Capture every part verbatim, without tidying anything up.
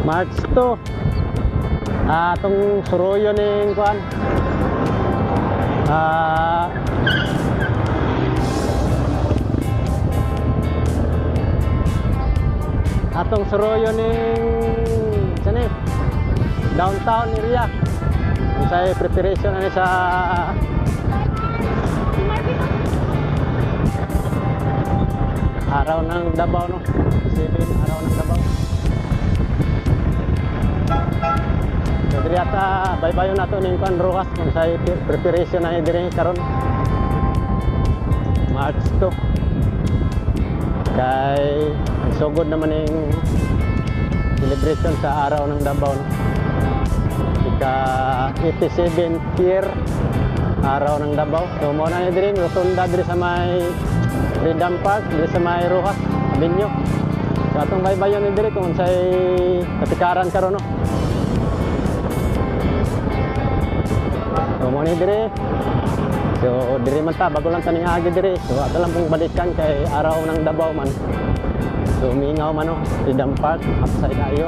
March two. Ah, tong suruyo ning kuan. Ah, atong suruyo ning sani downtown area. Saya preparation ani sa araw ng Davao no. Seven araw ng Davao. So diri ata baybayon nato ning kuan Rojas kung say preparation ani diri karon. March two. Kay sugod naman ning celebration sa araw ng Davao no. Ika eighty-seventh year araw ng Davao. So mo na ni diri rotunda diri sa may Freedom Park diri sa may Rojas Avenue. So atong baybayon ni diri kung say katikaran karon no. So mo ni diri. So diri man ta bago lang taning agi diri. So ato lang pong balikan kay araw ng Davao man. So mingaw man no Freedom Park upside ayo.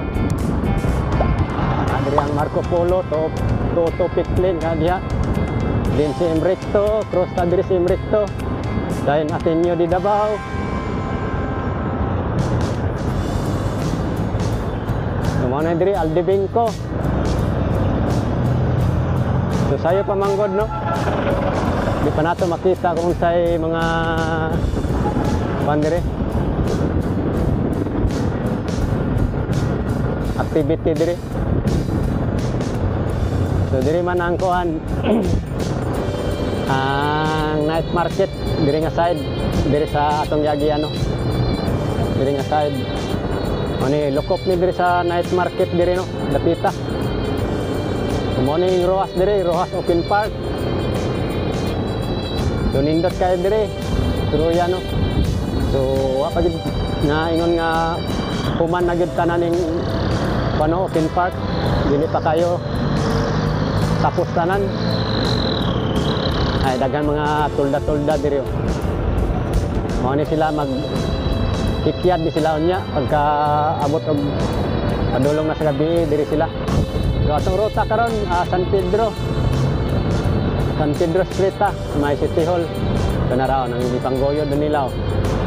Diri ang Marco Polo to to topic lane kadiya. Din si Emrecto, cross ta diri si Emrecto. Dayon Ateneo di Davao. Lumana diri Aldebingco. So sayo pamanggod no. Di pa nato makita kung say mga pandere activity diri. So diri man ang kuan ang night market diri nga side diri sa atong yagi ano. Diri nga side. Ani lokop ni diri sa night market diri no, dapita. Morning Rojas diri, Rojas Open Park. So nindot kay diri. Turuya no. So wa pa gid nga ingon nga human na gid tanan ning pano Open Park. Dili pa kayo tapos tanan. Ay dagan mga tulda-tulda diri. Mao ni sila mag kikyad di sila unya pagka abot og padulong na sa gabi diri sila. So atong ruta karon uh, San Pedro. San Pedro Street ta, may City Hall. So naraw nang ipanggoyo do nila. Oh.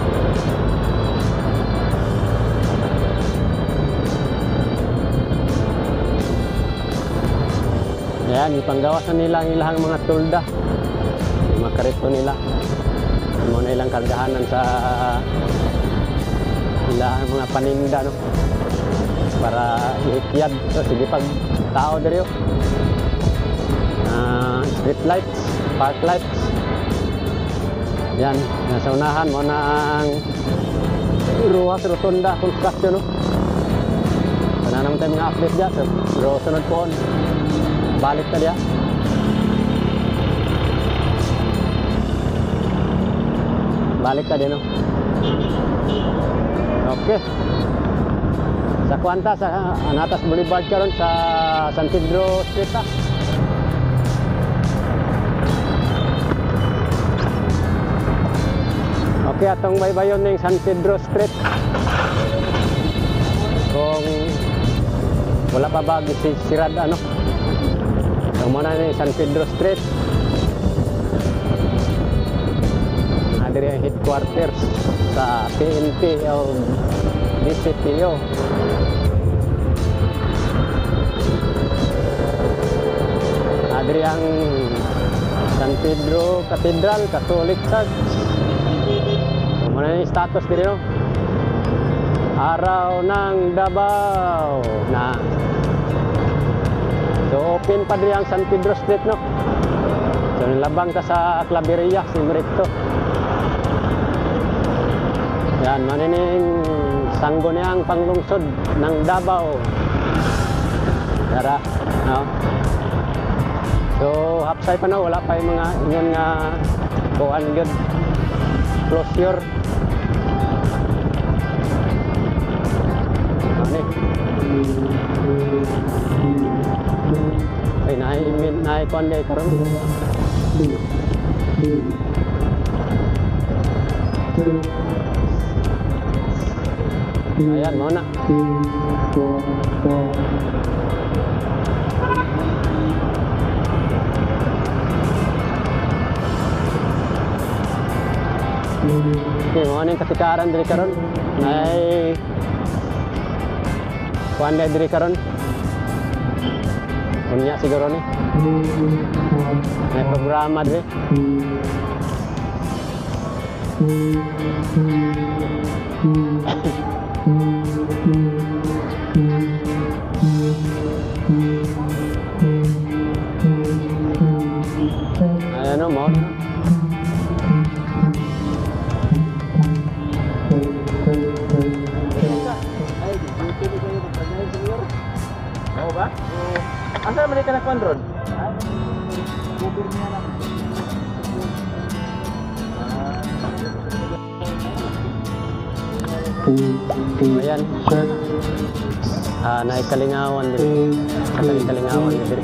Ayan, ipanggawas na nila ang ilang mga tulda. Yung mga karito nila. Yung mga ilang kargahanan sa ilang mga paninda, no? Para ihikyad. So, sige pag tao dito. Uh, street lights, park lights. Yan, nasa unahan mo na ang Rojas Rotunda construction, no? So, na naman tayo mga update dyan. So, pero sunod po. Balik ka diya. Balik ka din, no? Okay. Sa Kuanta, sa Anatas Boulevard karon sa San Pedro Street, ha? Okay, atong baybayon ng San Pedro Street. Kung wala pa ba sirad, ano? So muna ni San Pedro Street. Adiri ang headquarters sa P N P o D C P O. Adiri ang San Pedro Cathedral Catholic Church. So muna ni status diri no. Araw ng Davao na. So open pa din ang San Pedro Street, no? So nilabang ka sa Claveria, Simrecto. Yan, manining sanggo niyang panglungsod ng Davao. Tara, no? So hapsay pa no, wala pa yung mga ingon nga kuan good closure. Ano ay naay naay kuan gay karon. Ayan, mau na. Okay, mau ning kasikaran diri karon. Ay kuan diri karon. Unya siguro ni. May programa diri. Ayan o mo. Mau ba? Asa man ka nagkuan ron? Ayan. Ah, naik Kalingawan din. Sa Kalingawan din.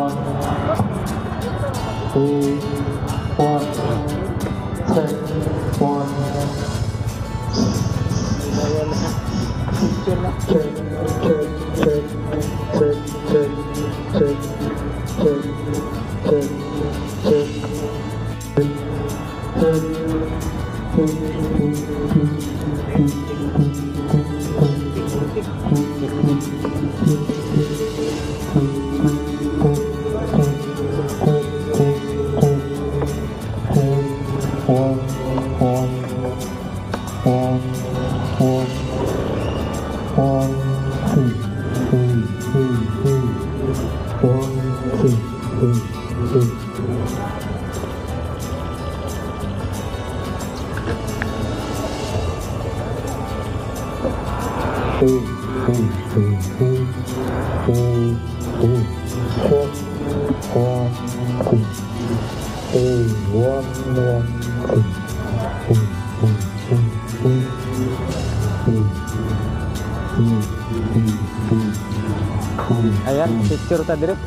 Ayan, picture tadi deh.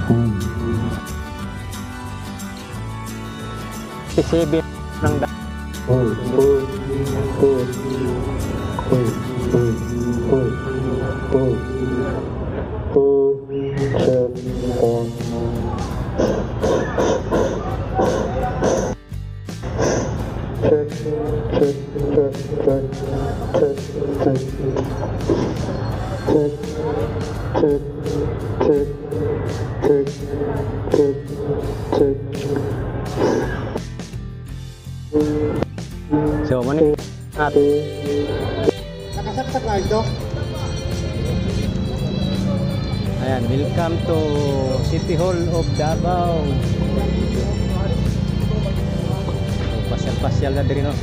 P C B nang da. So, mana at Nakasaksak lang ito. ayan, welcome to City Hall of Davao. So, pasyal-pasyal na diri no.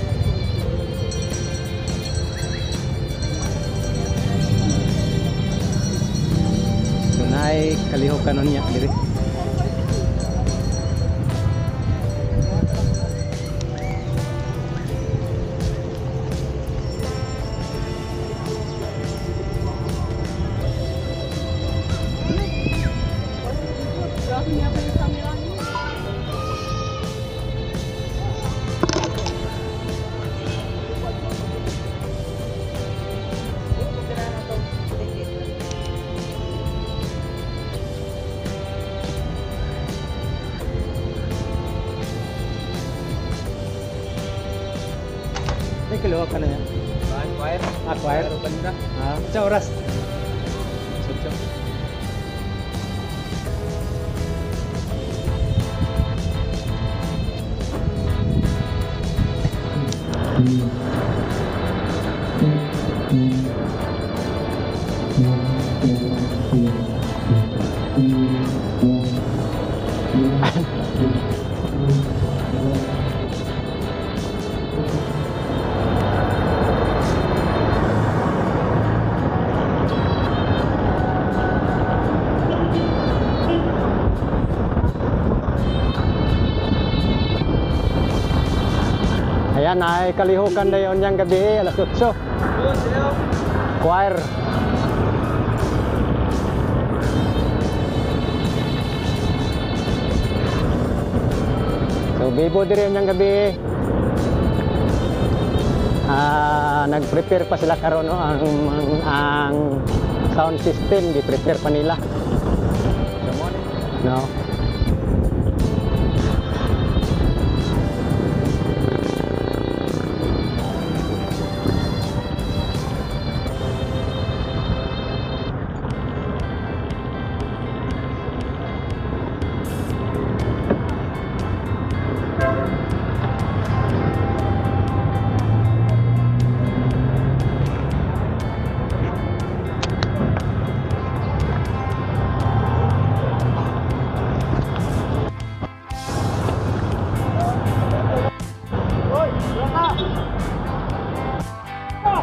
So, naay kalihokan nun niya diri. May kaliwa ka na yan. Acquire. Acquire? Banda. Ah, sa oras. Sutso. Ayan, ay kalihukan na yun yung gabi, alas otso. Choir. So, bibo din yung gabi. Ah, nag-prepare pa sila karon no ang, ang ang sound system gi-prepare pa nila. Sa morning. No. Hoy, wala ka! Ah!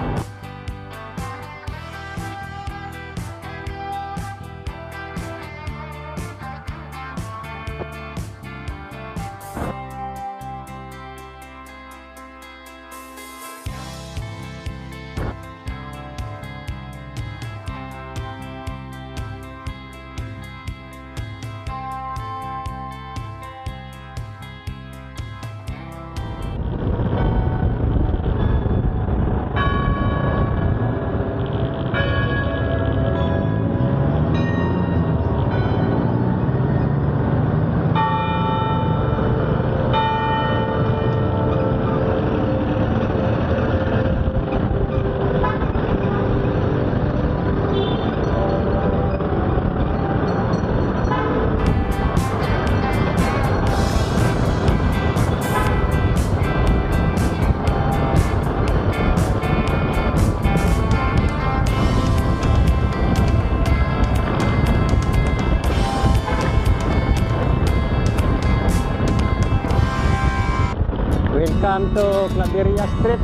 Welcome to Claveria Street.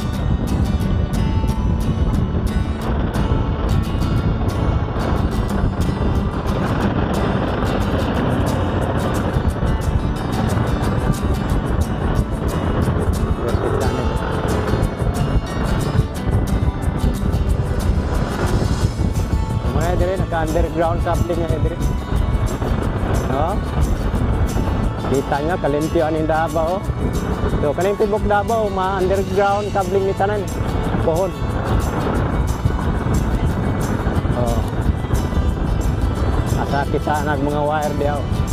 Mga dire naka-underground coupling nga dire. No? Kita nyo, kalimpyoan yung Davao. So, kaning tibok Davao, ma-underground cabling ni tanan. Pohon. Oh. Asa kita nag mga wire diyaw.